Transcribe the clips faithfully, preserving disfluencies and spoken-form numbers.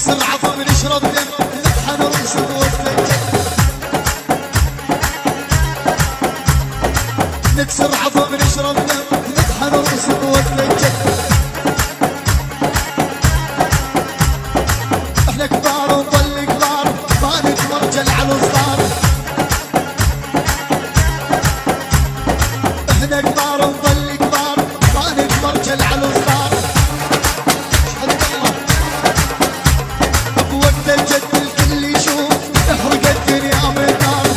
نكسر عظم نشرب دم نطحن ونشوف وسط نكسر عظم نشرب دم نطحن ونشوف وسط الجد. احنا كبار ونظل كبار ما نتمرجل على الصغار. احنا كبار ونظل كبار ما نتمرجل على الصغار. بوقت الجد الكل يشوف احرق الدنيا من نار.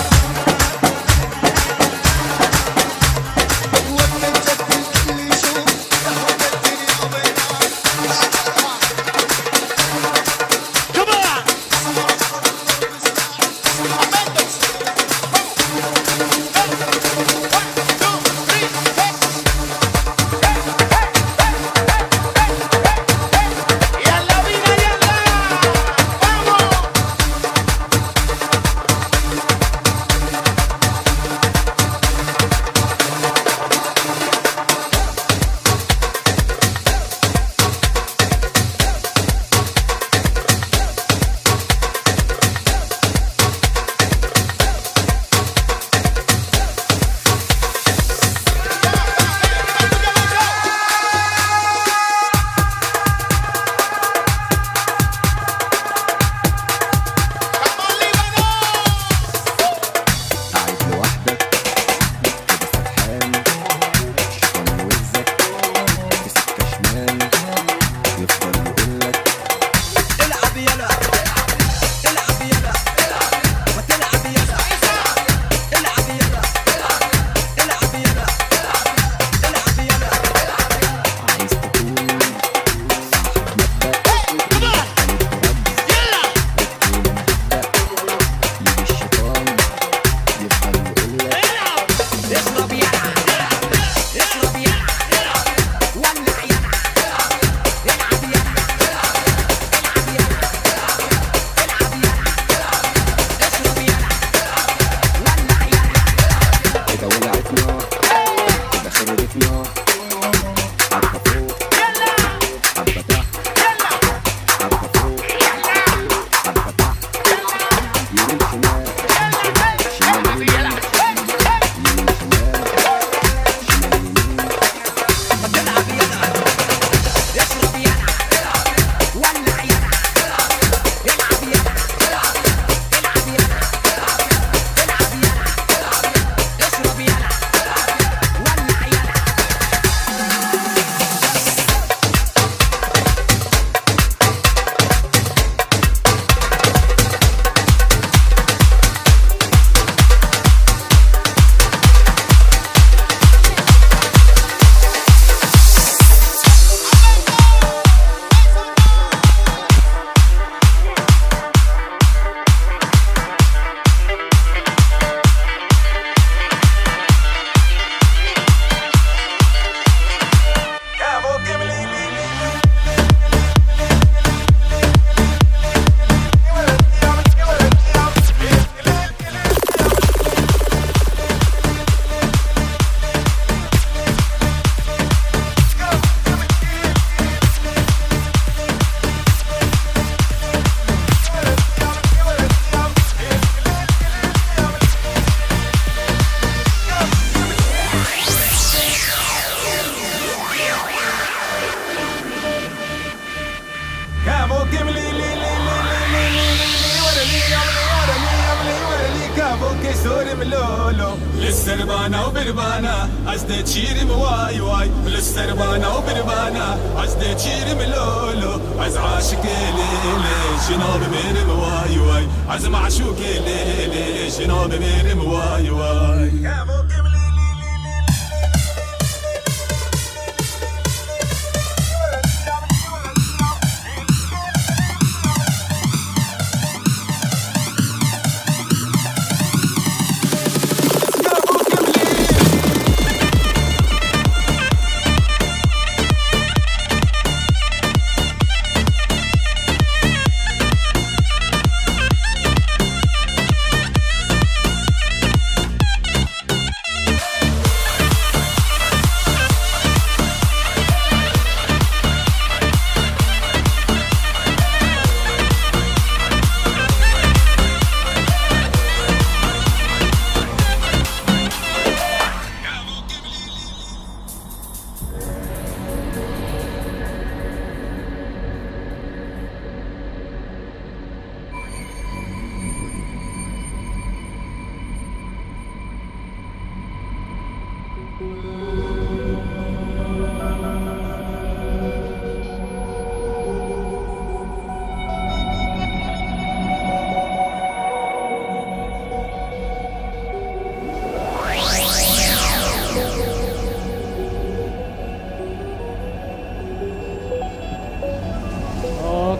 بوقت الجد الكل يشوف احرق الدنيا من نار. للسربانة وبربانة عزدة تشيري مواي واي للسربانة وبربانة عزدة تشيري ملولو عز عاشق ليلي شنو بمير مواي واي عز معشوق ليلي شنو بمير مواي واي.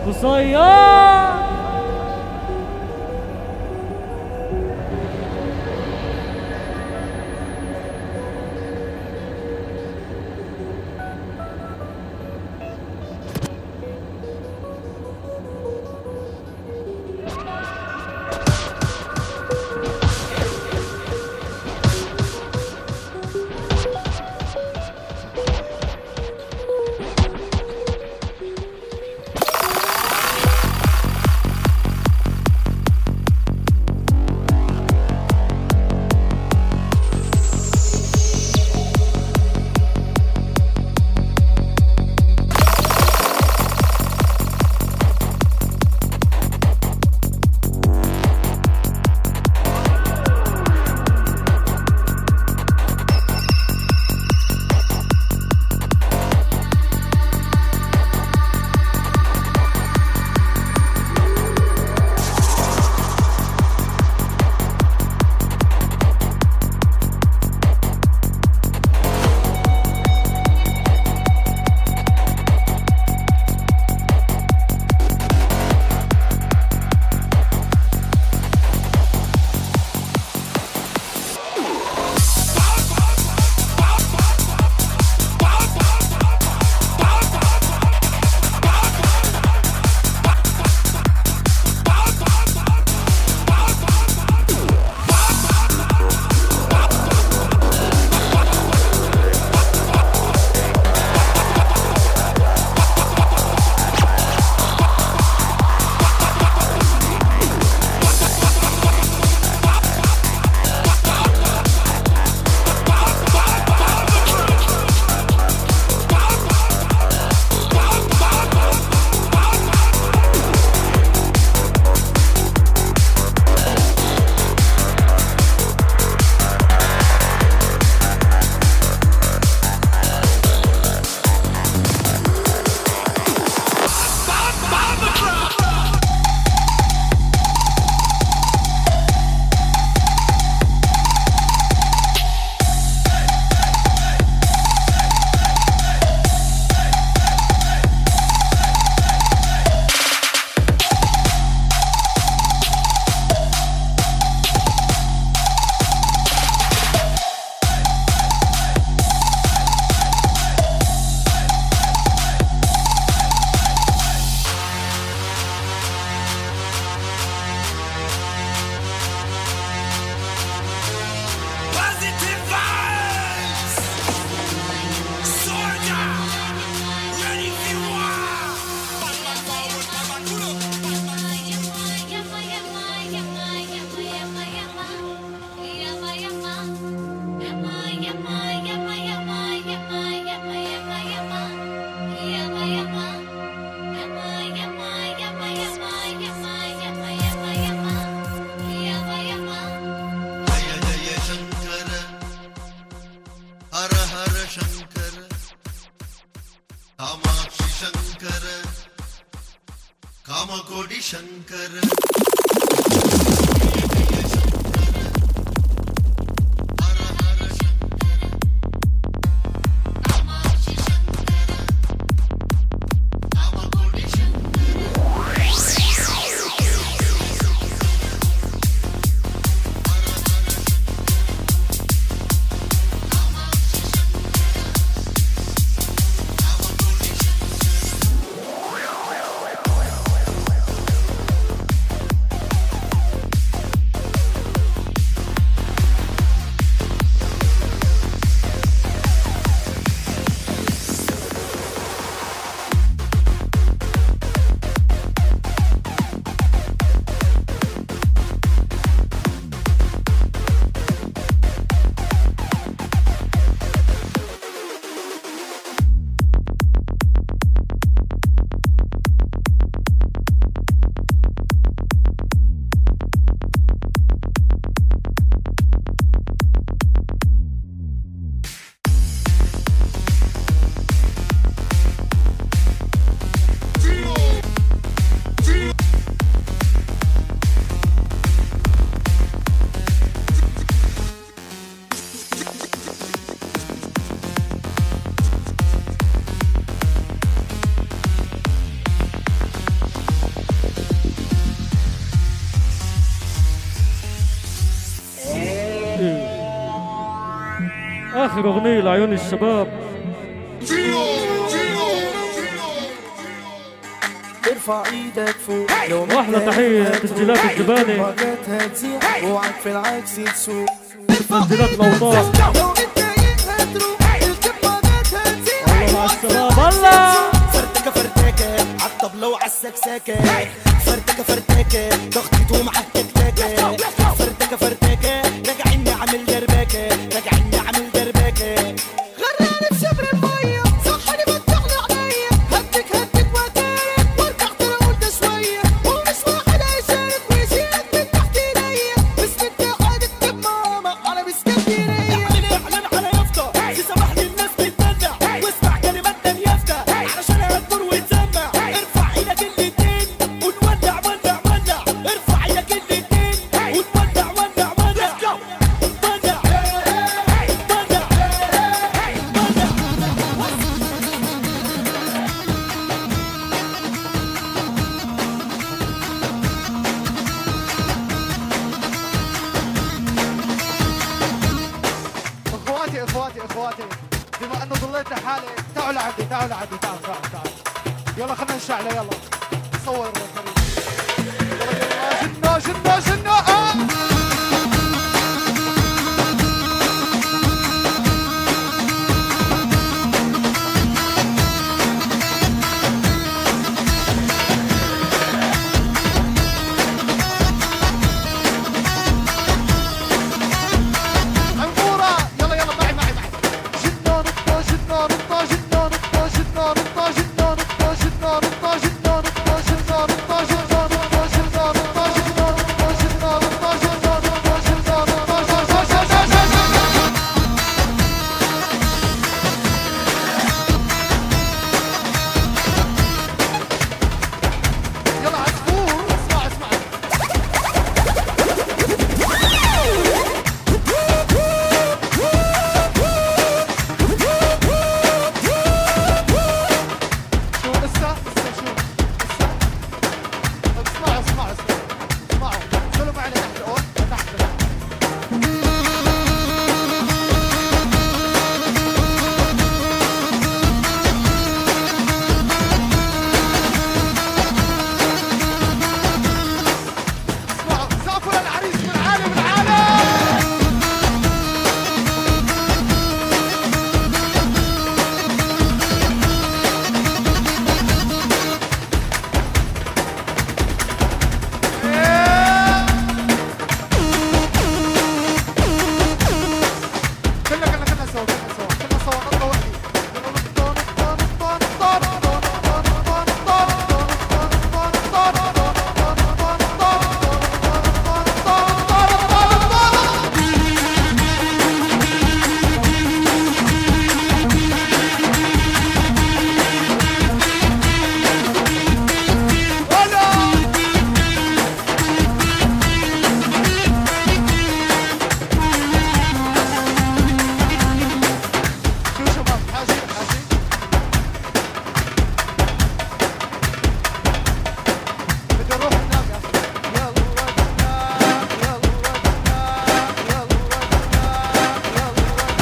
قصير कामकोटि शंकर اخر اغنيه لعيون الشباب. ارفع ايدك فوق واحلى تحيه تسجيلات الزباله، وقتها تزيح وعك في العكس تسوق. تسجيلات الاوطان. لو اتضايقت هتروح الكبادات هتزيح. الله مع الشباب الله. فرتكه فرتكه عالطبله وعالسكسكه، فرتكه فرتكه ضغطت ومعك تكتكه، فرتكه فرتكه راجعين نعمل دربكه، راجعين نعمل دربكه. غرقاني بشبر الميه صحني فتحلي عليا، هدك هدك واتارك وارجع تقول ده شويه، ومش واحد هيشارك ويشيلك من تحت ايديا، بس اتحاد اكتب ماما على بسكندريه. اعمل اعلان على يافطه تسامحني الناس بتدلع، واسمع كلماتنا اليافطه علشان هتدور وتسمع. ارفع ايدك الاتنين ونولع ولع ولع، ارفع ايدك الاتنين ونولع ولع ولع ولع ولع. اخواتي اخواتي اخواتي، بما انه ضليت لحالي تعالوا لعندي، تعالوا لعندي، تعالوا تعالوا تعالوا. يلا خلينا نشعله، يلا صور يا كريم. يلا جنة جنة جنة آه. عنبورة يلا يلا معي معي معي. جنة نطة جنة نطة جنة نطة جنة نطة جنة نطة جنة نطة جنة نطة جنة نطة جنة نطة جنة نطة جنة نطة جنة نطة جنة نطة جنة نطة جنة. يلا عصفور اسمع اسمع. شو لسه لسه شو لسه. طب اسمعوا اسمعوا اسمعوا اسمعوا، انزلوا معي لتحت اول لتحت لتحت. اسمعوا سقفوا للعريس من عالي من عالي. كلنا كلنا كلنا سوا كلنا سوا كلنا سوا نطة وحدي. يلا نطة نطة نطة نطة نطة نطة نطة نطة شو شباب حاجي حاجي. بدي اروح انام يا اخي. يلا نام يلا نام يلا نام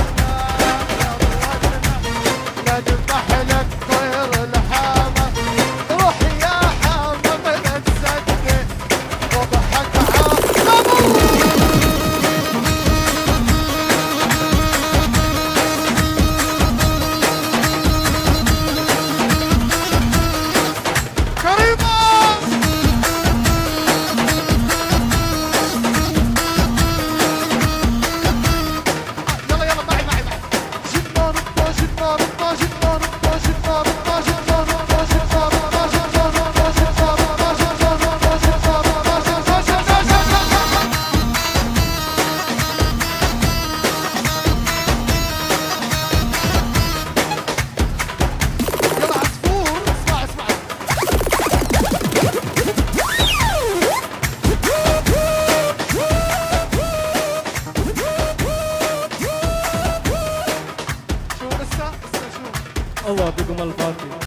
يلا نام. نذبح لك طير الحامة، روح يا حامة من تصدق وضحك عالقمر. كريمة يلا يلا معي معي معي. جنة نطة جنة نطة جنة نطة جنة نطة جنة نطة جنة نطة جنة نطة جنة نطة جنة نطة جنة نطة جنة. يلا عصفور اسمع اسمع. شو لسه لسه شو. الله يعطيكم الف عافيه.